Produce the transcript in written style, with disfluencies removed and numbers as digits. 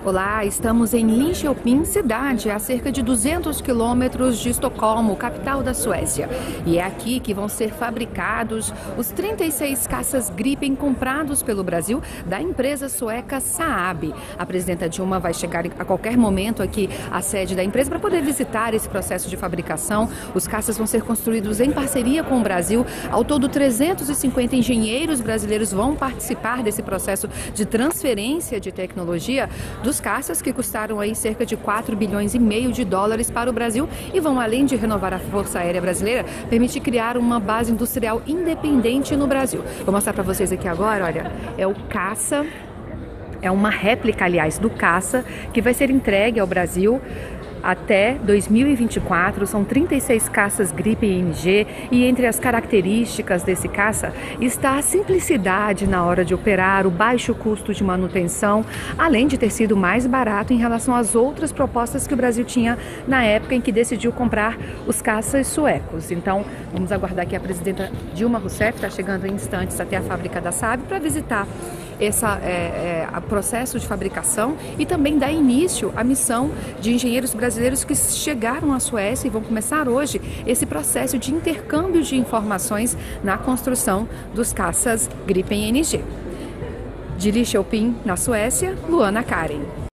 Olá, estamos em Linköping, cidade a cerca de 200 quilômetros de Estocolmo, capital da Suécia. E é aqui que vão ser fabricados os 36 caças Gripen comprados pelo Brasil da empresa sueca Saab. A presidenta Dilma vai chegar a qualquer momento aqui à sede da empresa para poder visitar esse processo de fabricação. Os caças vão ser construídos em parceria com o Brasil. Ao todo, 350 engenheiros brasileiros vão participar desse processo de transferência de tecnologia dos caças, que custaram aí cerca de 4,5 bilhões de dólares para o Brasil e vão, além de renovar a Força Aérea Brasileira, permitir criar uma base industrial independente no Brasil. Vou mostrar para vocês aqui agora, olha, é o caça, é uma réplica, aliás, do caça, que vai ser entregue ao Brasil até 2024. São 36 caças Gripen NG e entre as características desse caça está a simplicidade na hora de operar, o baixo custo de manutenção, além de ter sido mais barato em relação às outras propostas que o Brasil tinha na época em que decidiu comprar os caças suecos. Então, vamos aguardar que a presidenta Dilma Rousseff está chegando em instantes até a fábrica da Saab para visitar o processo de fabricação e também dar início à missão de engenheiros brasileiros que chegaram à Suécia e vão começar hoje esse processo de intercâmbio de informações na construção dos caças Gripen NG. De Linköping, na Suécia, Luana Karen.